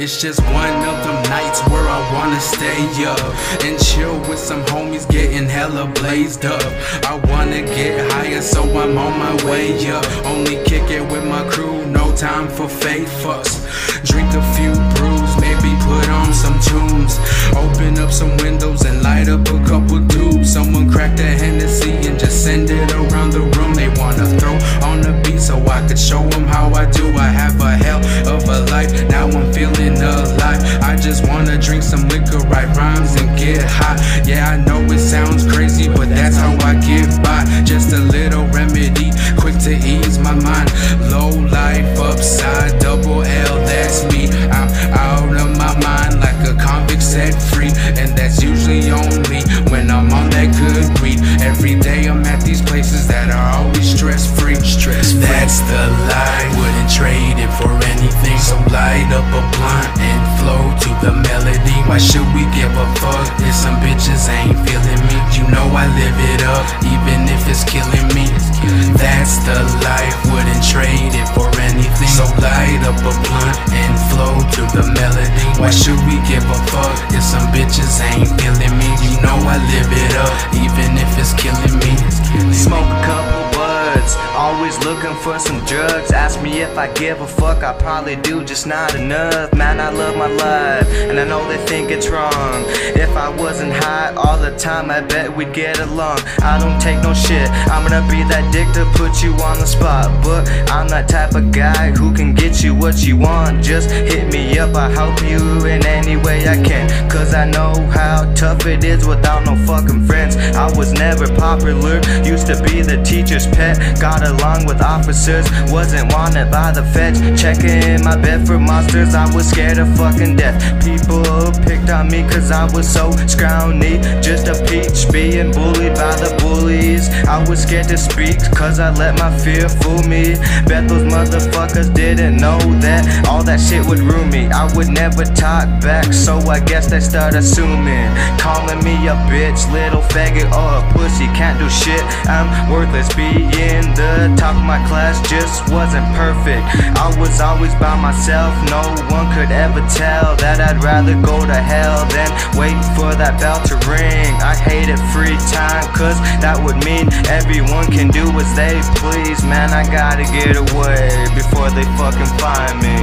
It's just one of them nights where I wanna stay up and chill with some homies getting hella blazed up. I wanna get higher, so I'm on my way up. Only kick it with my crew, no time for fake fucks. Drink a few brews, maybe put on some tunes. Open up some windows and light up a couple tubes. Someone crack that Hennessy and just send it around the room. They wanna throw on the beat so I could show them how I do. I have a hell of a life, now I'm feeling alive. I just wanna drink some liquor, write rhymes and get high. Yeah, I know it sounds crazy, but that's how I get by. Just a little remedy, quick to ease my mind. Low life upside, double L, that's me. I'm out of my mind like a convict set free, and that's usually only when I'm on that good weed. Every day I'm at these places that are always stress-free. That's the life, wouldn't trade it for anything. So light up a blunt and flow to the melody. Why should we give a fuck if some bitches ain't feeling me? You know I live it up, even if it's killing me. That's the life, wouldn't trade it for anything. So light up a blunt and flow to the melody. Why should we give a fuck if some bitches ain't feeling me? You know I live it up, even if it's killing me. Smoke a couple buds, always looking for some drugs. Ask me if I give a fuck, I probably do, just not enough. Man, I love my life, and I know they think it's wrong. If I wasn't high all the time, I bet we'd get along. I don't take no shit, I'm gonna be that dick to put you on the spot. But I'm that type of guy who can get you what you want. Just hit me up, I'll help you in any way I can. Cause I know how tough it is without no fucking friends. I was never popular, used to be the teacher's pet. Got along with officers, wasn't wanted by the feds. Checking my bed for monsters, I was scared of fucking death. People picked on me cause I was so scrawny, just a peach being bullied by the bullies. I was scared to speak cause I let my fear fool me. Bet those motherfuckers didn't know that all that shit would ruin me. I would never talk back, so I guess they start assuming. Calling me a bitch, little faggot, or a pussy, can't do shit, I'm worthless. Being the top of my class just wasn't perfect. I was always by myself, no one could ever tell that I'd rather go to hell than wait for that bell to ring. I hated free time cause that would mean everyone can do as they please. Man, I gotta get away before they fucking find me.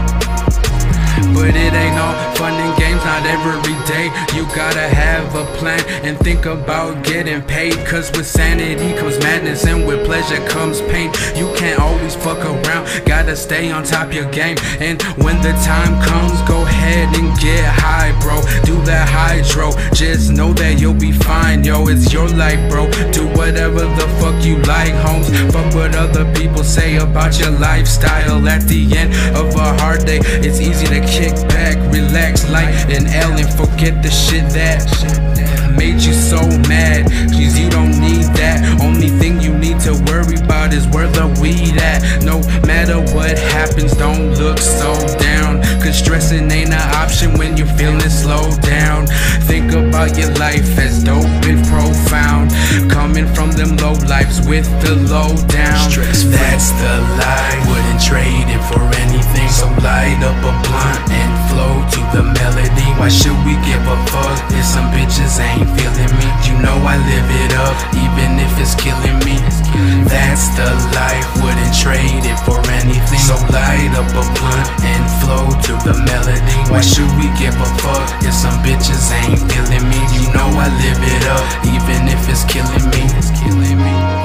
But it ain't all fun and games, not every day. You gotta have a plan and think about getting paid. Cause with sanity comes madness, and with pleasure comes pain. You can't always fuck around, gotta stay on top of your game. And when the time comes, go ahead and get high, bro. Do that hydro, just know that you'll be fine, yo. It's your life, bro. Do whatever the fuck you like, homes. Fuck what other people say about your lifestyle. At the end of a hard day, it's easy to kick back, relax, light an L, and forget the shit that made you so mad. Cause you don't need that. Only thing you need to worry about is where the weed at. No matter what happens, don't look so down. Cause stressing ain't an option when you're feeling slowed down. Think about your life as dope and profound, coming from them low lives with the low down. That's the life, wouldn't trade it for anything. So light up a blunt and flow to the melody. Why should we give a fuck if some bitches ain't feeling me? You know I live it up, even if it's killing me. That's the life, wouldn't trade it for anything. So light up a blunt and flow to the melody. Why should we give a fuck if some bitches ain't feeling me? You know I live it up, even if it's killing me.